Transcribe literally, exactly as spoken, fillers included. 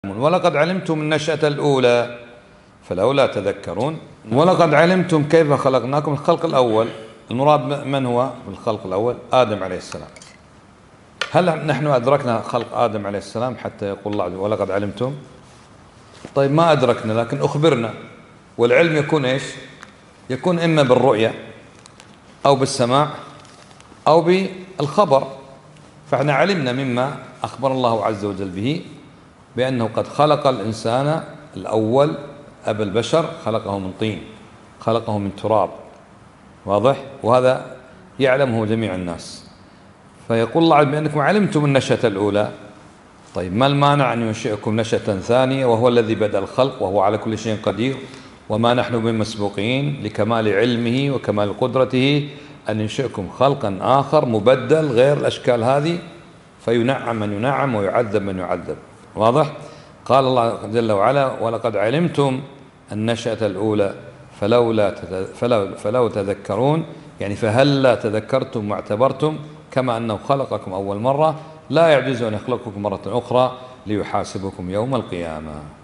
ولقد علمتم النشأة الأولى فلولا تذكرون. ولقد علمتم كيف خلقناكم. الخلق الأول المراد من هو في الخلق الأول؟ آدم عليه السلام. هل نحن أدركنا خلق آدم عليه السلام حتى يقول الله ولقد علمتم؟ طيب ما أدركنا لكن أخبرنا. والعلم يكون إيش؟ يكون إما بالرؤية أو بالسماع أو بالخبر. فإحنا علمنا مما أخبر الله عز وجل به بأنه قد خلق الإنسان الأول أبا البشر، خلقه من طين، خلقه من تراب، واضح؟ وهذا يعلمه جميع الناس. فيقول الله بأنكم علمتم النشأة الأولى. طيب ما المانع أن ينشئكم نشأة ثانية وهو الذي بدأ الخلق وهو على كل شيء قدير، وما نحن بمسبوقين لكمال علمه وكمال قدرته أن ينشئكم خلقا آخر مبدل غير الأشكال هذه، فينعم من ينعم ويعذب من يعذب. واضح؟ قال الله جل وعلا ولقد علمتم النشأة الأولى فلولا فلو, فلو تذكرون، يعني فهلا تذكرتم واعتبرتم كما أنه خلقكم أول مرة لا يعجز أن يخلقكم مرة أخرى ليحاسبكم يوم القيامة.